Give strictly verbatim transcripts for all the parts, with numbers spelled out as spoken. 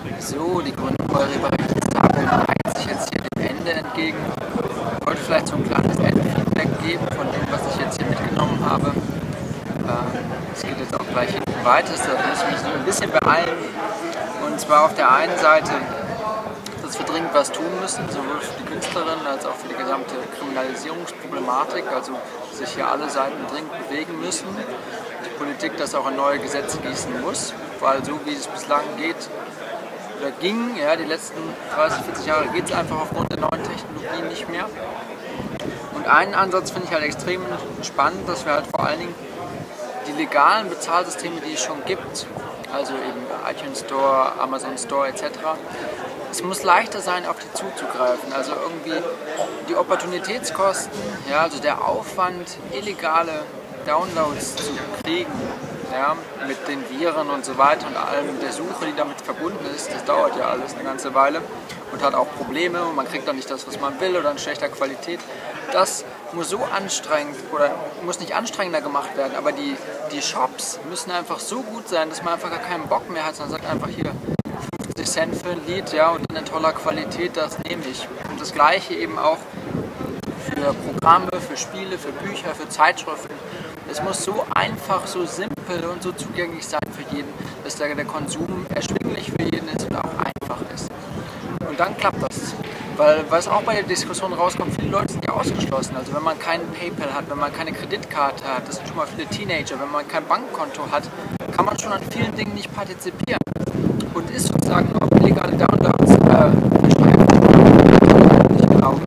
So, die Grünen Urheberrechtstafel neigt sich jetzt hier dem Ende entgegen. Ich wollte vielleicht so ein kleines Endfeedback geben von dem, was ich jetzt hier mitgenommen habe. Ähm, Es geht jetzt auch gleich hinten weiter, da muss ich mich so ein bisschen beeilen. Und zwar auf der einen Seite, dass wir dringend was tun müssen, sowohl für die Künstlerinnen als auch für die gesamte Kriminalisierungsproblematik, also sich hier alle Seiten dringend bewegen müssen. Die Politik das auch in neue Gesetze gießen muss, weil so wie es bislang geht oder ging, ja, die letzten dreißig, vierzig Jahre geht es einfach aufgrund der neuen Technologien nicht mehr. Und einen Ansatz finde ich halt extrem spannend, dass wir halt vor allen Dingen die legalen Bezahlsysteme, die es schon gibt, also eben iTunes Store, Amazon Store et cetera, es muss leichter sein, auf die zuzugreifen. Also irgendwie die Opportunitätskosten, ja, also der Aufwand, illegale Downloads zu kriegen, ja, mit den Viren und so weiter und allem, mit der Suche, die damit verbunden ist, das dauert ja alles eine ganze Weile und hat auch Probleme und man kriegt dann nicht das, was man will oder in schlechter Qualität. Das muss so anstrengend oder muss nicht anstrengender gemacht werden, aber die, die Shops müssen einfach so gut sein, dass man einfach gar keinen Bock mehr hat, sondern sagt einfach hier fünfzig Cent für ein Lied, ja, und in toller Qualität, das nehme ich. Und das gleiche eben auch für Programme, für Spiele, für Bücher, für Zeitschriften. Es muss so einfach, so simpel und so zugänglich sein für jeden, dass der, der Konsum erschwinglich für jeden ist und auch einfach ist. Und dann klappt das. Weil, was auch bei der Diskussion rauskommt, viele Leute sind ja ausgeschlossen. Also wenn man keinen PayPal hat, wenn man keine Kreditkarte hat, das sind schon mal viele Teenager, wenn man kein Bankkonto hat, kann man schon an vielen Dingen nicht partizipieren. Und ist sozusagen auf illegale Downloads äh, versteuert. Nicht glauben.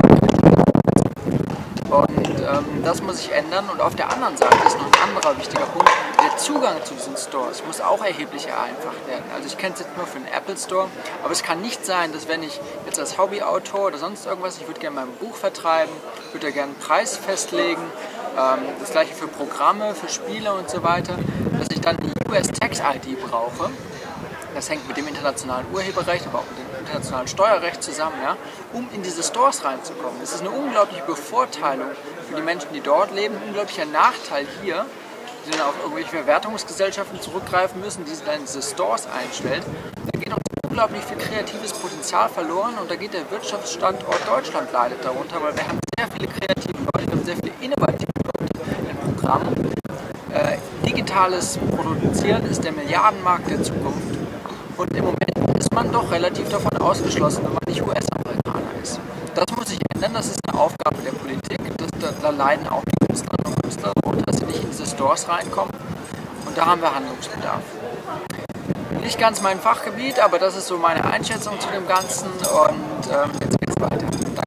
Und ähm, das muss sich ändern. Und auf der anderen Seite ist noch ein anderer wichtiger Punkt, der Zugang zu diesen Stores muss auch erheblich vereinfacht werden. Also ich kenne es jetzt nur für den Apple Store, aber es kann nicht sein, dass wenn ich jetzt als Hobbyautor oder sonst irgendwas, ich würde gerne mein Buch vertreiben, würde da gerne einen Preis festlegen, ähm, das gleiche für Programme, für Spiele und so weiter, dass ich dann die U S Tax I D brauche. Das hängt mit dem internationalen Urheberrecht, aber auch mit dem internationalen Steuerrecht zusammen, ja, um in diese Stores reinzukommen. Das ist eine unglaubliche Bevorteilung für die Menschen, die dort leben, ein unglaublicher Nachteil hier, die dann auf irgendwelche Verwertungsgesellschaften zurückgreifen müssen, die sie dann in diese Stores einstellt. Da geht auch unglaublich viel kreatives Potenzial verloren und da geht der Wirtschaftsstandort Deutschland leidet darunter, weil wir haben sehr viele kreative Leute, wir haben sehr viele innovative Leute im Programm. Äh, digitales Produzieren ist der Milliardenmarkt der Zukunft. Und im Moment ist man doch relativ davon ausgeschlossen, wenn man nicht U S-Amerikaner ist. Das muss sich ändern, das ist eine Aufgabe der Politik. Das, da, da leiden auch die Künstlerinnen und Künstler darunter, dass sie nicht in diese Stores reinkommen. Und da haben wir Handlungsbedarf. Nicht ganz mein Fachgebiet, aber das ist so meine Einschätzung zu dem Ganzen. Und ähm, jetzt geht's weiter. Danke.